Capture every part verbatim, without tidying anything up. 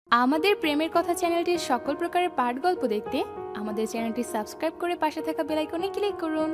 আমাদের প্রেমের কথা চ্যানেলটির সকল প্রকারের পাঠ গল্প দেখতে আমাদের চ্যানেলটি সাবস্ক্রাইব করে পাশে থাকা বেল আইকনে ক্লিক করুন।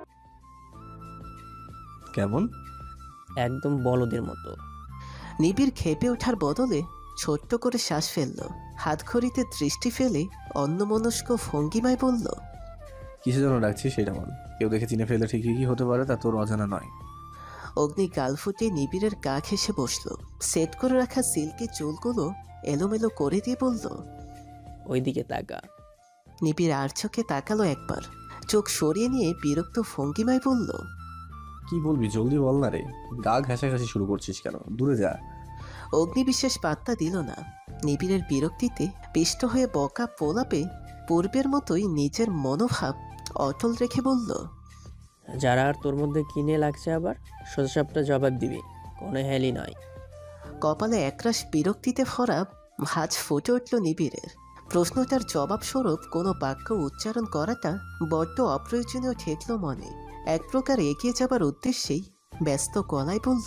কেমন? একদম বলদের মতো। নিবিড় খেপে ওঠার বদলে ছোট্ট করে শ্বাস ফেলল, হাতঘড়িতে দৃষ্টি ফেলে অন্যমনস্ক ভঙ্গিমায় বলল, কিসের জন্য ডাকছিস সেটা বল। কেউ দেখে চিনে ফেললে ঠিক কি হতে পারে তা তোর অজানা নয়। অগ্নি গাল ফুটে নিবিড়ের গা ঘেঁষে বসল, সেট করে রাখা সিল্কি চুলগুলো এলোমেলো করে দিয়ে বলল, ওইদিকে তাকা। নিবিড় আর চোখে তাকালো একবার, চোখ সরিয়ে নিয়ে বিরক্ত ভঙ্গিমায় বলল, কি বলবি জলদি বল না রে, গা ঘেঁষাঘেঁষি শুরু করছিস কেন? দূরে যা। অগ্নি বিশেষ পাত্তা দিল না। নিবিড়ের বিরক্তিতে পিষ্ট হয়ে বকা পোলাপে পূর্বের মতোই নিজের মনোভাব অটল রেখে বলল, যারা আর তোর মধ্যে কিনে লাগছে আবার সোজাসাপটা জবাব দিবি, কোনো হেলি নয়। কপালে একরাশ বিরক্তিতে ভরা ভাঁজ ফুটে উঠল নিবিড়ের। প্রশ্নটার জবাব স্বরূপ কোনো বাক্য উচ্চারণ করাটা বড্ড অপ্রয়োজনীয় ঠেকল মনে। এক প্রকার এগিয়ে যাবার উদ্দেশ্যেই ব্যস্ত গলায় বলল,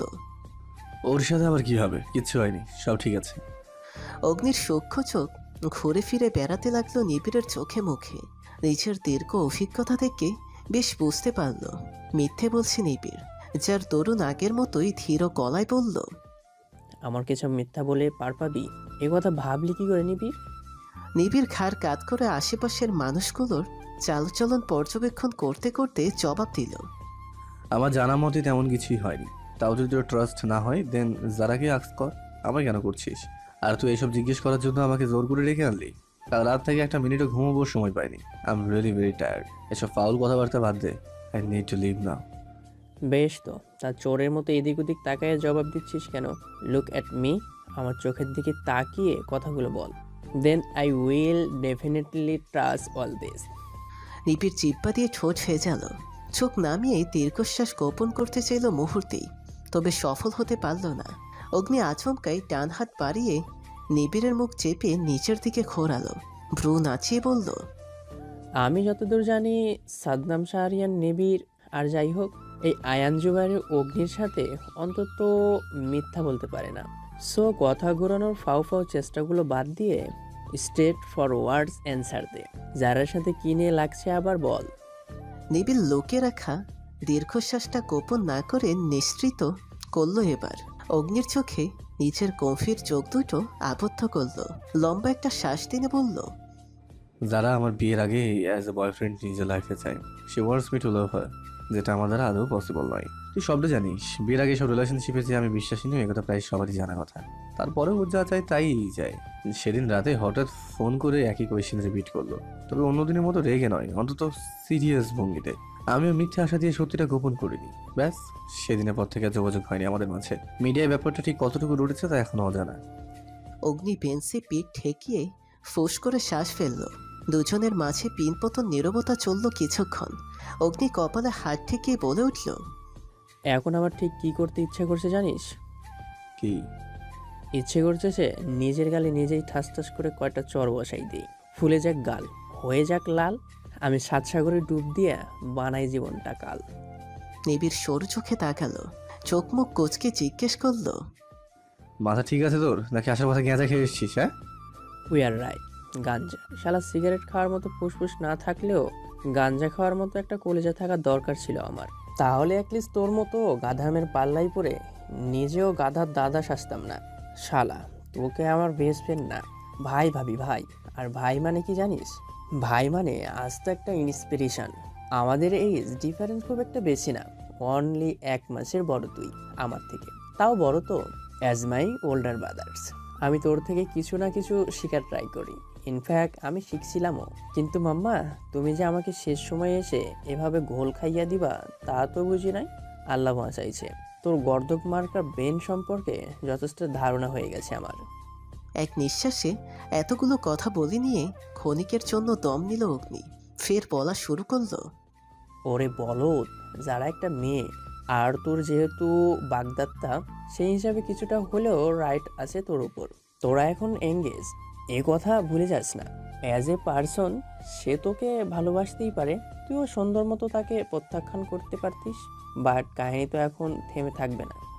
ওর সাথে আবার কি হবে? কিচ্ছু হয়নি, সব ঠিক আছে। অগ্নির সূক্ষ্ম চোখ ঘুরে ফিরে বেড়াতে লাগলো নিবিড়ের চোখে মুখে। নিজের দীর্ঘ অভিজ্ঞতা থেকে বেশ বুঝতে পারল মিথ্যে বলছে নিবিড়। যার তরুণ আগের মতোই ধীর গলায় বলল, আমার কিছু মিথ্যা বলে পার পাবি? এ কথা ভাবলি কি করে নিবি? নিবিড় ঘাড় কাত করে আশেপাশের মানুষগুলোর চালচলন পর্যবেক্ষণ করতে করতে জবাব দিল, আমার জানা মতে তেমন কিছুই হয়নি। তাও যদি তোর ট্রাস্ট না হয় দেন যারাকে আক্স কর, আমায় কেন করছিস? আর তুই এইসব জিজ্ঞেস করার জন্য আমাকে জোর করে রেখে আনলি? কাল রাত থেকে একটা মিনিটও ঘুমাবোর সময় পাইনি। I am really very tired. এসব ফাউল কথাবার্তা বাদ দে। I need to leave now. বেশ তো, তা চোরের মতো এদিক ওদিক তাকায় জবাব দিচ্ছিস কেন? লুক অ্যাট মি, আমার চোখের দিকে তাকিয়ে কথাগুলো বল। Then I will definitely trust all this. নিবিড় চিপ্পা দিয়ে ঠোঁট ভেজাল, চোখ নামিয়ে দীর্ঘশ্বাস গোপন করতে চাইল মুহূর্তেই, তবে সফল হতে পারল না। অগ্নি আচমকাই ডান হাত বাড়িয়ে নিবিড়ের মুখ চেপে নিচের দিকে ঘোরালো, ভ্রু নাচিয়ে বলল, আমি যতদূর জানি সাদনাম শাহরিয়ান নিবিড়, আর যাই হোক এই আয়ান জুবাইরের অগ্নির সাথে অন্তত মিথ্যা বলতে পারে না। সো কথা ঘোরানোর ফাও ফাও চেষ্টাগুলো বাদ দিয়ে স্ট্রেট ফরওয়ার্ডস অ্যান্সার দে। যারার সাথে কিনে লাগছে আবার বল। নিবিড় লোকে রাখা দীর্ঘশ্বাসটা গোপন না করে নিঃসৃত করল এবার। অগ্নির চোখে নিচের গম্ভীর চোখ দুটো আবদ্ধ করল, লম্বা একটা শ্বাস টেনে বলল, যারা আমার বিয়ের আগে অ্যাজ এ বয়ফ্রেন্ড নিজের লাইফে চায়, সে wants me to love her, যেটা আমার দ্বারা আদৌ পসিবল নয়। তুই সবটা জানিস, বিয়ের আগে সব রিলেশনশিপে যে আমি বিশ্বাসী নই একথা প্রায় সবারই জানা কথা। তারপরেও ওর যা চাই তাই চায়। সেদিন রাতে হঠাৎ ফোন করে একই কোয়েশ্চেন রিপিট করলো, তবে অন্যদিনের মতো রেগে নয়, অন্তত সিরিয়াস ভঙ্গিতে। আমিও মিথ্যে আশা দিয়ে সত্যিটা গোপন করিনি। ব্যাস, সেদিনের পর থেকে যোগাযোগ হয়নি আমাদের মাঝে। মিডিয়ায় ব্যাপারটা ঠিক কতটুকু রুটেছে তা এখনো অজানা। অগ্নি বেঞ্চে পিঠ ঠেকিয়ে ফোঁস করে শ্বাস ফেলল। দুজনের মাঝে পিনপতন নীরবতা চলল কিছুক্ষণ। অগ্নি কপালে হাত ঠেকিয়ে বলে উঠল, এখন আবার ঠিক কি করতে ইচ্ছে করছে জানিস? কি ইচ্ছে করছে সে নিজের গালে নিজেই ঠাস ঠাস করে কয়টা চর বসাই দিই, ফুলে যাক গাল, হয়ে যাক লাল, আমি সাত সাগরে ডুব দিয়ে বানাই জীবনটা কাল। নিবিড় সরু চোখে তাকালো, চোখ মুখ কোচকে জিজ্ঞেস করলো, মাথা ঠিক আছে তোর, নাকি আসার কথা গেঁজা খেয়ে এসছিস? হ্যাঁ, উই আর রাইট। গাঞ্জা শালা সিগারেট খাওয়ার মতো ফুসফুস না থাকলেও গাঞ্জা খাওয়ার মতো একটা কলেজা থাকা দরকার ছিল আমার। তাহলে অ্যাটলিস্ট তোর মতো গাধামের পাল্লাই পরে নিজেও গাধার দাদা সাজতাম না। শালা তোকে আমার বেস্ট ফ্রেন্ড না, ভাই ভাবি ভাই। আর ভাই মানে কি জানিস? ভাই মানে আজ তো একটা ইন্সপিরেশন। আমাদের এইজ ডিফারেন্স খুব একটা বেশি না, অনলি এক মাসের বড় তুই আমার থেকে, তাও বড় তো অ্যাজ মাই ওল্ডার ব্রাদার্স। আমি তোর থেকে কিছু না কিছু শেখার ট্রাই করি, ইনফ্যাক্ট আমি শিখছিলামও। কিন্তু মাম্মা, তুমি যে আমাকে শেষ সময়ে এসে এভাবে ঘোল খাইয়া দিবা তা তো বুঝি নাই। আল্লাহ বাঁচাইছে, তোর গর্দব মার্কা বেন সম্পর্কে যথেষ্ট ধারণা হয়ে গেছে আমার। এক নিঃশ্বাসে এতগুলো কথা বলে নিয়ে ক্ষণিকের জন্য দম নিল অগ্নি। ফের বলা শুরু করলো, ওরে বলদ, যারা একটা মেয়ে, আর তোর যেহেতু বাগদাত্তা, সেই হিসাবে কিছুটা হলেও রাইট আছে তোর উপর। তোরা এখন এঙ্গেজ, এ কথা ভুলে যাস না। অ্যাজ এ পার্সন সে তোকে ভালোবাসতেই পারে, তুইও সুন্দর মতো তাকে প্রত্যাখ্যান করতে পারতিস, বাট কাহিনী তো এখন থেমে থাকবে না।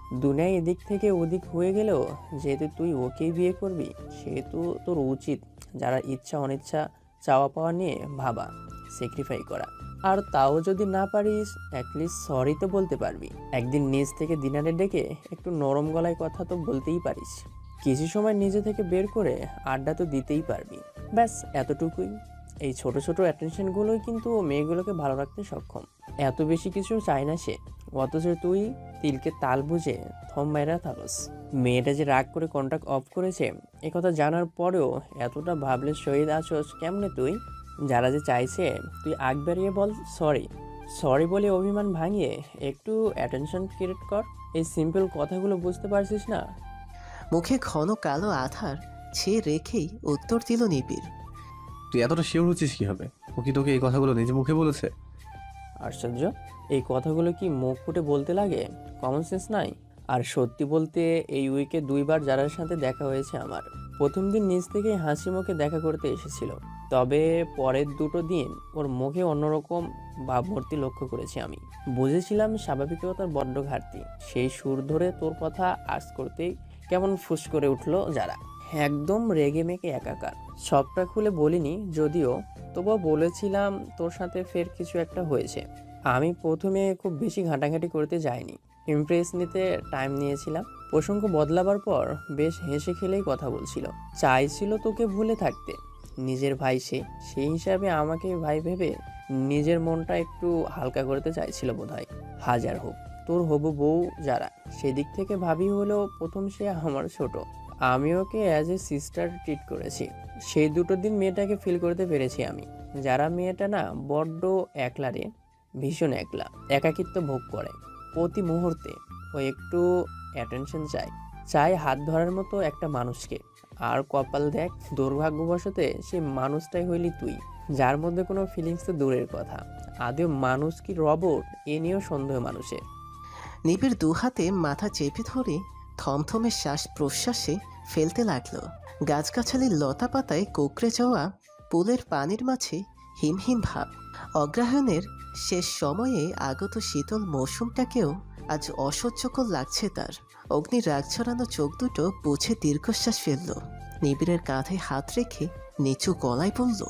দুনিয়ায় এদিক থেকে ওদিক হয়ে গেলেও যেহেতু তুই ওকেই বিয়ে করবি, সেহেতু তোর উচিত যারা ইচ্ছা অনিচ্ছা চাওয়া পাওয়া নিয়ে ভাবা, স্যাক্রিফাই করা। আর তাও যদি না পারিস, অ্যাটলিস্ট সরি তো বলতে পারবি। একদিন নিজ থেকে ডিনারে ডেকে একটু নরম গলায় কথা তো বলতেই পারিস। কিছু সময় নিজে থেকে বের করে আড্ডা তো দিতেই পারবি। ব্যাস এতটুকুই। এই ছোট ছোট অ্যাটেনশনগুলোই কিন্তু মেয়েগুলোকে ভালো রাখতে সক্ষম। এত বেশি কিছু চায় না সে, অথচ তুই তিলকে তাল বুঝে থম মাইরা থাকস। মেয়েটা যে রাগ করে কন্ট্রাক্ট অফ করেছে একথা জানার পরেও এতটা ভাবলে শহীদ আছোস কেমনে তুই? যারা যে চাইছে তুই আগ বাড়িয়ে বল সরি, সরি বলে অভিমান ভাঙিয়ে একটু অ্যাটেনশন ক্রিয়েট কর। এই সিম্পল কথাগুলো বুঝতে পারছিস না? মুখে ঘন কালো আধার ছেয়ে রেখেই উত্তর দিল নিবিড়। তুই এতটা শিওর হচ্ছিস কি হবে? ও কি তোকে এই কথাগুলো নিজে মুখে বলেছে? আশ্চর্য, এই কথাগুলো কি মুখ ফুটে বলতে লাগে? কমন সেন্স নাই? আর সত্যি বলতে এই উইকে দুইবার যারার সাথে দেখা হয়েছে আমার। প্রথম দিন নিজ থেকে হাসি মুখে দেখা করতে এসেছিল, তবে পরের দুটো দিন ওর মুখে অন্যরকম ভাবমূর্তি লক্ষ্য করেছি আমি। বুঝেছিলাম স্বাভাবিকতার বড্ড ঘাটতি। সেই সুর ধরে তোর কথা আজ করতেই কেমন ফুস করে উঠলো যারা, একদম রেগে মেগে একাকার। সবটা খুলে বলিনি যদিও, তবুও বলেছিলাম তোর সাথে ফের কিছু একটা হয়েছে। আমি প্রথমে খুব বেশি ঘাঁটাঘাঁটি করতে যাইনি, ইমপ্রেস নিতে টাইম নিয়েছিলাম। প্রসঙ্গ বদলাবার পর বেশ হেসে খেলেই কথা বলছিল। চাইছিল তোকে ভুলে থাকতে, নিজের ভাই সে, সেই হিসাবে আমাকে ভাই ভেবে নিজের মনটা একটু হালকা করতে চাইছিল বোধহয়। হাজার হোক তোর হবু বউ যারা, সেদিক থেকে ভাবি হলেও প্রথম সে আমার ছোট। আমি ওকে অ্যাজ এ সিস্টার ট্রিট করেছি। সেই দুটো দিন মেয়েটাকে ফিল করতে পেরেছি আমি। যারা মেয়েটা না বড্ড একলা রে, ভীষণ একলা, একাকিত্ব ভোগ করে প্রতি মুহূর্তে। ও একটু অ্যাটেনশন চায়, চায় হাত ধরার মতো একটা মানুষকে। আর কপাল দেখ, দুর্ভাগ্যবশতে সেই মানুষটাই হইলি তুই, যার মধ্যে কোনো ফিলিংস তো দূরের কথা, আদেও মানুষ কি রবট এ নিয়েও সন্দেহ মানুষের। নিবিড় দুহাতে মাথা চেপে ধরে থমথমে শ্বাস প্রশ্বাসে ফেলতে লাগলো। গাছগাছালির লতা পাতায় কোকড়ে যাওয়া পুলের পানির মাঝে হিমহিম ভাব। অগ্রহায়ণের শেষ সময়ে আগত শীতল মৌসুমটাকেও আজ অসহ্যকর লাগছে তার। অগ্নি রাগ ছড়ানো চোখ দুটো বুঝে দীর্ঘশ্বাস ফেলল। নিবিড়ের কাঁধে হাত রেখে নিচু গলায় বলল,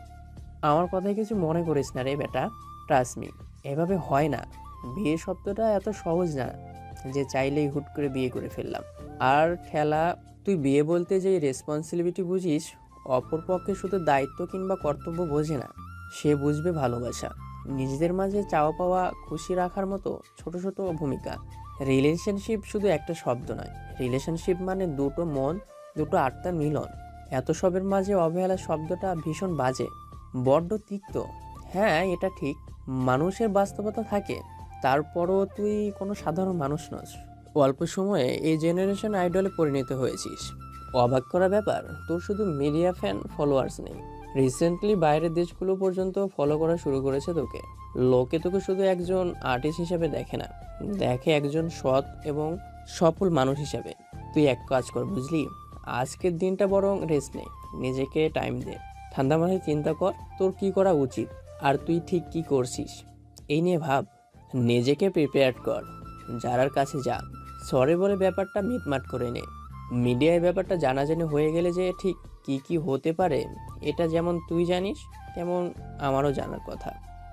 আমার কথায় কিছু মনে করিস না রে বেটা, ট্রাস্ট মি, এভাবে হয় না। বিয়ে শব্দটা এত সহজ না যে চাইলেই হুট করে বিয়ে করে ফেললাম। আর ঠেলা, তুই বিয়ে বলতে যে রেসপন্সিবিলিটি বুঝিস, অপর পক্ষে শুধু দায়িত্ব কিংবা কর্তব্য বোঝে না, সে বুঝবে ভালোবাসা, নিজেদের মাঝে চাওয়া পাওয়া খুশি রাখার মতো ছোট ছোট ভূমিকা। রিলেশনশিপ শুধু একটা শব্দ নয়, রিলেশনশিপ মানে দুটো মন, দুটো আত্মার মিলন। এত সবের মাঝে অবহেলা শব্দটা ভীষণ বাজে, বড্ড তিক্ত। হ্যাঁ এটা ঠিক, মানুষের বাস্তবতা থাকে, তারপরও তুই কোনো সাধারণ মানুষ নস। অল্প সময়ে এই জেনারেশন আইডলে পরিণত হয়েছিস। অবাক করা ব্যাপার, তোর শুধু মিডিয়া ফ্যান ফলোয়ার্স নেই, রিসেন্টলি বাইরের দেশগুলো পর্যন্ত ফলো করা শুরু করেছে তোকে। লোকে তোকে শুধু একজন আর্টিস্ট হিসেবে দেখে না, দেখে একজন সৎ এবং সফল মানুষ হিসেবে। তুই এক কাজ কর বুঝলি, আজকের দিনটা বরং রেস্ট নে, নিজেকে টাইম দে, ঠান্ডা মাথায় চিন্তা কর তোর কি করা উচিত আর তুই ঠিক কি করছিস এই নিয়ে ভাব। নিজেকে প্রিপেয়ার কর, যারার কাছে যা, সরি বলে ব্যাপারটা মিটমাট করে নে। মিডিয়ায় ব্যাপারটা জানাজানি হয়ে গেলে যে ঠিক কি কি হতে পারে, এটা যেমন তুই জানিস তেমন আমারও জানার কথা।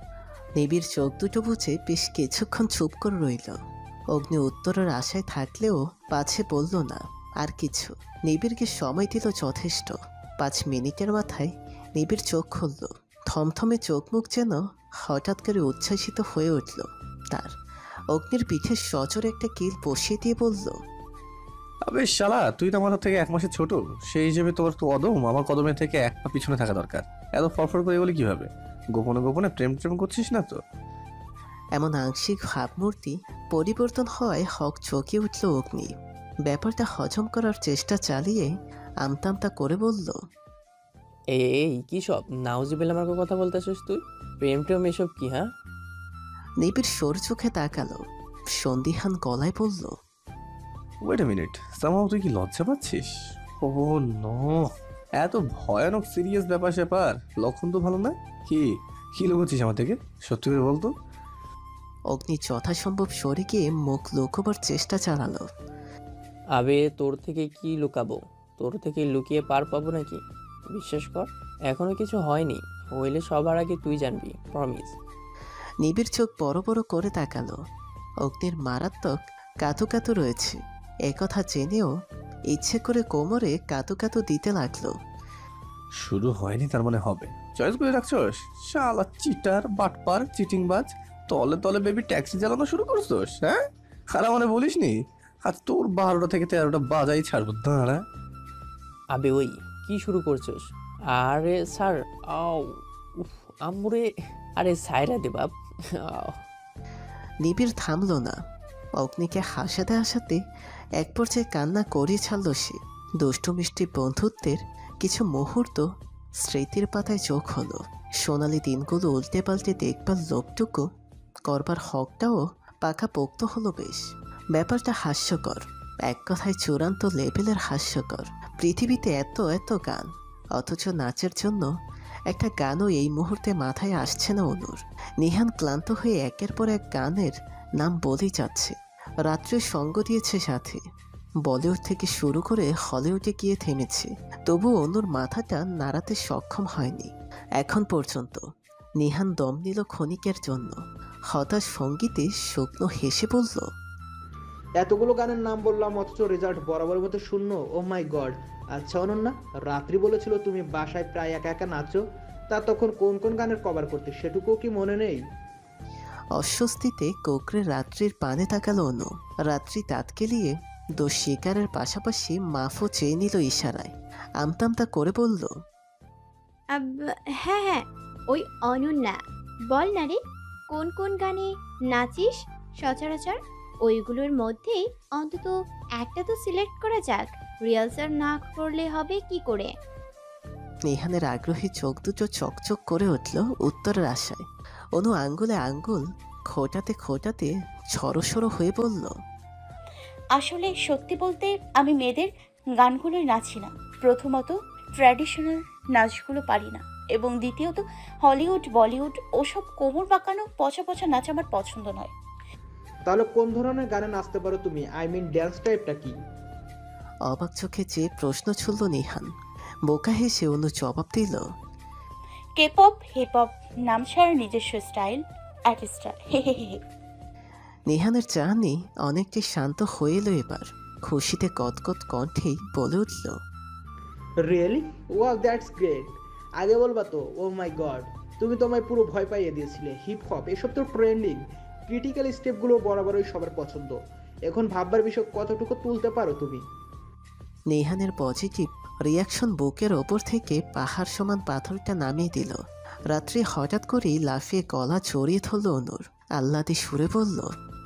নিবিড় চোখ দুটো বুঝে বেশ কিছুক্ষণ চুপ করে রইল। অগ্নি উত্তরের আশায় থাকলেও পাছে বলল না আর কিছু। নিবিড়কে সময় দিল যথেষ্ট। পাঁচ মিনিটের মাথায় নিবিড় চোখ খুলল। থমথমে চোখ মুখ যেন হঠাৎ করে উচ্ছ্বাসিত হয়ে উঠল তার। অগ্নির পিঠে সজোরে একটা কিল বসিয়ে দিয়ে বলল, আবে শালা, তুই তো আমার থেকে এক মাসের ছোট, সেই হিসেবে তোর তো অদম আমার কদমের থেকে এক পা পিছনে থাকা দরকার। এত ফরফর করে বলি কিভাবে? গোপনে গোপনে প্রেম প্রেম করছিস না তো? এমন আংশিক ভাবমূর্তি পরিবর্তন হওয়ায় হক চমকে উঠল অগ্নি। ব্যাপারটা হজম করার চেষ্টা চালিয়ে আমতামতা করে বলল, এই এই কি সব নাউজিবিল আমাকে কথা বলতেছিস তুই? প্রেম টেম এসব কি? হ্যাঁ? নিবিড় সর চোখে তাকালো, সন্দিহান গলায় বলল, ওয়েট এ মিনিট, সামাও তুই কি লজ্জা পাচ্ছিস? ও নো, এত ভয়ানক সিরিয়াস ব্যাপার স্যাপার, লক্ষণ তো ভালো না। কি কি লুকোচ্ছিস আমার থেকে? সত্যি করে বলতো। অগ্নি যথাসম্ভব সরে গিয়ে মুখ লুকোবার চেষ্টা চালালো। আবে তোর থেকে কি লুকাবো? তোর থেকে লুকিয়ে পার পাবো নাকি? বিশ্বাস কর, এখনো কিছু হয়নি। হইলে সবার আগে তুই জানবি, প্রমিস। নিবিড় চোখ বড় বড় করে তাকালো। অগ্নির মারাত্মক কাতু কাতু রয়েছে একথা জেনেও ইচ্ছে করে কোমরে কাতু কাতু দিতে লাগলো। শুরু হয়নি তার মানে হবে। চয়েস করে রাখছস? শালা চিটার, বাটপার, চিটিংবাজ। তলে তলে বেবি ট্যাক্সি চালানো শুরু করছস, হ্যাঁ? আর মানে বলিস নি আর তোর বারোটা থেকে তেরোটা বাজাই ছাড়বো, দাঁড়া। আবে ওই কি শুরু করছিস? আরে স্যার, আও উফ, আমরে, আরে সাইরা দে বাপ। আও। নিবিড় থামল না। অগ্নিকে হাসাতে হাসাতে এক পর্যায়ে কান্না করিয়ে ছাড়ল সে। দুষ্টু মিষ্টি বন্ধুত্বের কিছু মুহূর্ত স্মৃতির পাতায় চোখ হলো। সোনালি দিনগুলো উল্টে পাল্টে দেখবার লোকটুকু করবার হকটাও পাকাপোক্ত হলো বেশ। ব্যাপারটা হাস্যকর, এক কথায় চূড়ান্ত লেভেলের হাস্যকর। পৃথিবীতে এত এত গান, অথচ নাচের জন্য একটা গানও এই মুহূর্তে মাথায় আসছে না অনুর। নিহান ক্লান্ত হয়ে একের পর এক গানের নাম বলেই যাচ্ছে। রাত্রে সঙ্গ দিয়েছে সাথে, বলিউড থেকে শুরু করে হলিউডে গিয়ে থেমেছে। তবু অনুর মাথাটা নাড়াতে সক্ষম হয়নি এখন পর্যন্ত। নিহান দম নিল ক্ষণিকের জন্য। হতাশ ভঙ্গিতে শুকনো হেসে বলল, এতগুলো গানের নাম বললাম অথচ রেজাল্ট বরাবর মতো শূন্য। Oh my god. আচ্ছা অনন্যা, রাত্রি বলেছিল তুমি বাসায় প্রায় একা একা নাচো, তা তখন কোন কোন গানের কভার করতে সেটুকুও কি মনে নেই? অস্বস্তিতে কোকড়ে রাত্রির পানে তাকালো অনু। রাত্রি দাঁত কেলিয়ে দোষ শিকারের পাশাপাশি মাফও চেয়ে নিল ইশারায়। আমতামতা করে বলল, আব- হ্যাঁ হ্যাঁ, ওই অনন্যা, বল না রে, কোন কোন গানে নাচিস সচরাচর? ওইগুলোর মধ্যেই অন্তত একটা তো সিলেক্ট করা যাক। রিহার্সাল না করলে হবে কি করে? নিহানের আগ্রহী চোখ দুটো চকচক করে উঠল উত্তরের আশায়। অনু আঙ্গুলে আঙ্গুল খোটাতে খোটাতে ছড়সড় হয়ে বলল, আসলে সত্যি বলতে আমি মেয়েদের গানগুলোই নাচি না। প্রথমত ট্র্যাডিশনাল নাচগুলো পারি না, এবং দ্বিতীয়ত হলিউড বলিউড ওসব কোমর বাঁকানো পচা পচা নাচ আমার পছন্দ নয়। তাহলে কোন ধরনের গানে নাচতে পারো তুমি? আই মিন ড্যান্স টাইপটা কি? অবাক চোখে চেয়ে প্রশ্ন ছুড়ল নিহান। বোকা হেসে অনু জবাব দিল, কে পপ, হিপ হপ, নাম ছাড়া নিজস্ব স্টাইল, আর্টিস্টার। হে হে হে। নিহানের চাহনি অনেকটি শান্ত হয়ে এলো এবার। খুশিতে কতকত কণ্ঠেই বলে উঠল, রিয়েলি? Wow, that's great. আগে বলবা তো। ও মাই গড, তুমি তো আমায় পুরো ভয় পাইয়ে দিয়েছিলে। হিপ হপ এসব তো ট্রেন্ডিং। ক্রিটিক্যাল স্টেপগুলো বরাবরই সবার পছন্দ। এখন ভাববার বিষয় কতটুকু তুলতে পারো তুমি? নিহানের পজিটিভ রিয়াকশন বুকের ওপর থেকে পাহাড় সমান পাথরটা নামিয়ে দিল। রাত্রি হঠাৎ করেই লাফিয়ে গলা জড়িয়ে ধরল অনুর। আহ্লাদে সুরে বলল,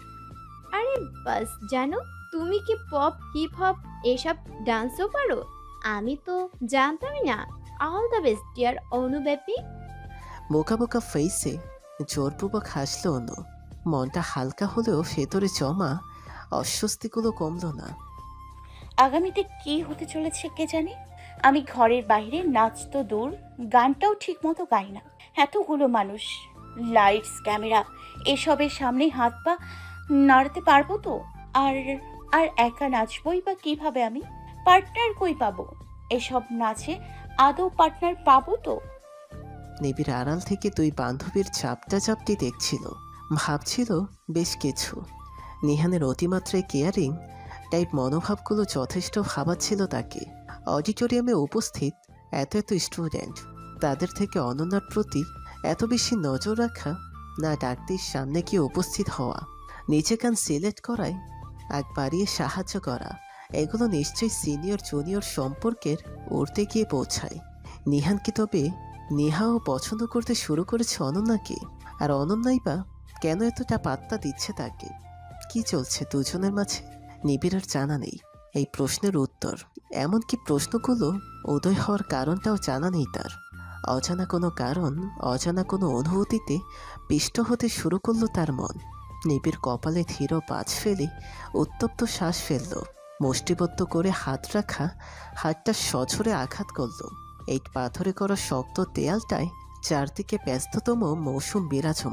আরে বাস, জানো তুমি কি পপ হিপ হপ এসব ডান্সও পারো? আমি তো জানতামই না। All the best dear Anu baby. বোকা বোকা ফেসে জোরপূর্বক হাসল অনু। মনটা হালকা হলেও ভেতরে জমা অস্বস্তিগুলো কমল না। আগামীতে কি হতে চলেছে কে জানে। আমি ঘরের বাইরে নাচ তো দূর, গানটাও ঠিক মতো গাই না। এতগুলো মানুষ, লাইটস, ক্যামেরা, এসবের সামনে হাত পা নাড়াতে পারবো তো? আর আর একা নাচবই বা কিভাবে আমি? পার্টনার কই পাবো? এসব নাচে আদৌ পার্টনার পাবো তো? নিবিড় আড়াল থেকে দুই বান্ধবীর চাপটা চাপটি দেখছিল, ভাবছিল বেশ কিছু। নিহানের অতিমাত্রায় কেয়ারিং টাইপ মনোভাবগুলো যথেষ্ট ভাবাচ্ছিল তাকে। অডিটোরিয়ামে উপস্থিত এত এত স্টুডেন্ট, তাদের থেকে অনন্যার প্রতি এত বেশি নজর রাখা, না ডাকটির সামনে গিয়ে উপস্থিত হওয়া, নিচে কান সিলেক্ট করায় আগ বাড়িয়ে সাহায্য করা, এগুলো নিশ্চয়ই সিনিয়র জুনিয়র সম্পর্কের উড়তে গিয়ে পৌঁছায়। নিহান কি তবে নেহাও পছন্দ করতে শুরু করেছে অনন্যাকে? আর অনন্যাই বা কেন এতটা পাত্তা দিচ্ছে তাকে? কি চলছে দুজনের মাঝে? নিবিড়ের জানা নেই এই প্রশ্নের উত্তর। এমনকি প্রশ্নগুলো উদয় হওয়ার কারণটাও জানা নেই তার। অজানা কোনো কারণ, অজানা কোনো অনুভূতিতে পিষ্ট হতে শুরু করলো তার মন। নিবিড় কপালে ধীর বাজ ফেলে উত্তপ্ত শ্বাস ফেলল। মুষ্টিবদ্ধ করে হাত রাখা হাতটা সজোরে আঘাত করল। এই পাথরে করা শক্ত দেয়ালটায় চারদিকে ব্যস্ততম মৌসুম বিরাজমান।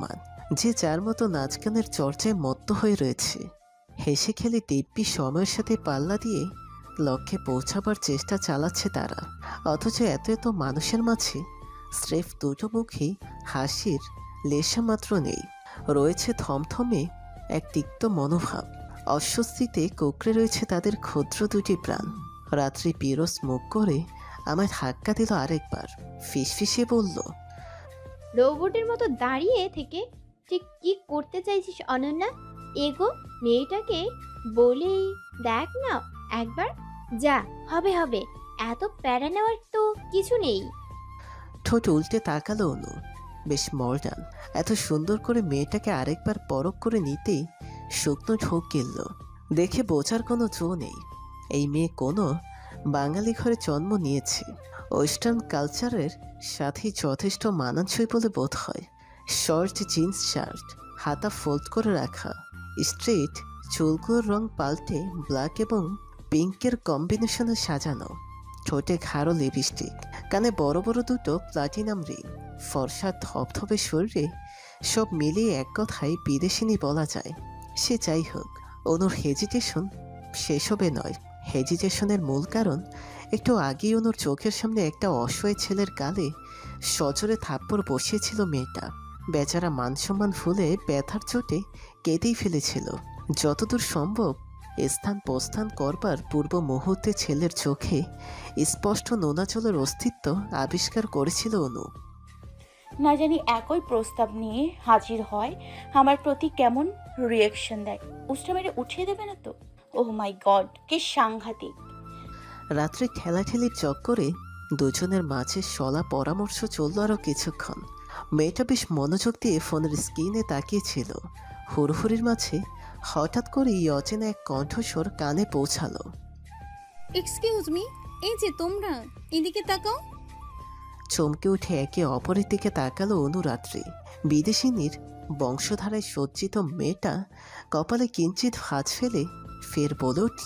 যে যার মতো নাচ গানের চর্চায় মত্ত হয়ে রয়েছে। হেসে খেলে দিব্যি সময়ের সাথে পাল্লা দিয়ে লক্ষ্যে পৌঁছাবার চেষ্টা চালাচ্ছে তারা। অথচ এত এত মানুষের মাঝে স্রেফ দুটো মুখী হাসির লেশা মাত্র নেই। রয়েছে থমথমে এক তিক্ত মনোভাব। অস্বস্তিতে কুঁকড়ে রয়েছে তাদের ক্ষুদ্র দুটি প্রাণ। রাত্রি পিরোজ মুখ করে আমায় ধাক্কা দিল আরেকবার। ফিসফিসে বলল, রোবটের মতো দাঁড়িয়ে থেকে ঠিক কি করতে চাইছিস অনন্যা? এগো, মেয়েটাকে বলেই দেখ না একবার। যা হবে হবে, এত প্যারা নেওয়ার তো কিছু নেই। ঠোঁট উল্টে তাকালো অনু। বেশ মডার্ন। এত সুন্দর করে মেয়েটাকে আরেকবার পরখ করে নিতেই শুকনো ঢোক গেল। দেখে বোঝার কোনো জো নেই এই মেয়ে কোনো বাঙালি ঘরে জন্ম নিয়েছে। ওয়েস্টার্ন কালচারের সাথে যথেষ্ট মানানসই বলে বোধ হয়। শর্ট জিন্স শার্ট, হাতা ফোল্ড করে রাখা, স্ট্রেট চুলগুলোর রং পাল্টে ব্ল্যাক এবং পিঙ্কের কম্বিনেশনে সাজানো, ঠোঁটে ঘাড়ো লিপস্টিক, কানে বড় বড় দুটো প্লাটিনাম রিং, ফর্সা ধপধপে শরীরে, সব মিলিয়ে এক কথায় বিদেশিনী বলা যায়। সে যাই হোক, অনুর হেজিটেশন সেসবে নয়। হেজিটেশনের মূল কারণ একটু আগেই অনুর চোখের সামনে একটা অসহায় ছেলের গালে সজোরে থাপ্পড় বসিয়েছিল মেয়েটা। বেচারা মানসম্মান ফুলে ব্যথার চোটে কেঁদেই ফেলেছিল। যতদূর সম্ভব স্থান প্রস্থান করবার পূর্ব মুহূর্তে ছেলের চোখে স্পষ্ট নোনাচলের অস্তিত্ব আবিষ্কার করেছিল অনু। না জানি একই প্রস্তাব নিয়ে হাজির হয় আমার প্রতি কেমন রিয়াকশন দেয়। উষ্টা মেরে উঠিয়ে দেবে না তো? ওহ মাই গড, কি সাংঘাতিক। রাত্রে ঠেলাঠেলির চক্করে দুজনের মাঝে সলা পরামর্শ চলল আরও কিছুক্ষণ। মেয়েটা বেশ মনোযোগ দিয়ে ফোনের স্ক্রিনে তাকিয়েছিল। হুড়হুড়ির মাঝে হঠাৎ করেই অচেনা এক কণ্ঠস্বর কানে পৌঁছালো। এক্সকিউজ মি, এই যে তোমরা, এদিকে তাকাও। চমকে উঠে একে অপরের দিকে তাকালো অনুরাত্রি। বিদেশিনীর বংশধারায় সজ্জিত মেয়েটা কপালে কিঞ্চিত ভাঁজ ফেলে ফের বলে উঠল,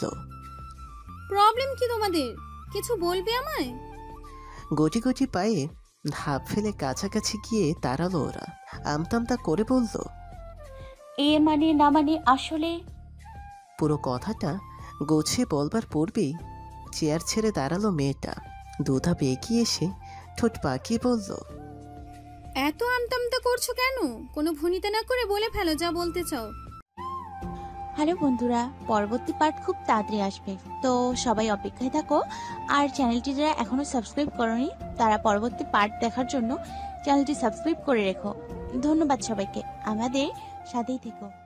প্রবলেম কি তোমাদের? কিছু বলবে আমায়? গটি গটি পায়ে ধাপ ফেলে কাছাকাছি গিয়ে দাঁড়ালো ওরা। আমতামতা করে বলল, এ মানে না মানে আসলে। পুরো কথাটা গোছিয়ে বলবার পূর্বেই চেয়ার ছেড়ে দাঁড়ালো মেয়েটা। দুধাপ এগিয়ে এসে ঠোঁট পাকিয়ে বলল, এত আমতামতা করছো কেন? কোনো ভনিতা না করে বলে ফেলো যা বলতে চাও। হ্যালো বন্ধুরা, পরবর্তী পার্ট খুব তাড়াতাড়ি আসবে, তো সবাই অপেক্ষায় থাকো। আর চ্যানেলটি যারা এখনো সাবস্ক্রাইব করোনি তারা পরবর্তী পার্ট দেখার জন্য চ্যানেলটি সাবস্ক্রাইব করে রেখো। ধন্যবাদ সবাইকে, আমাদের সাথেই থেকো।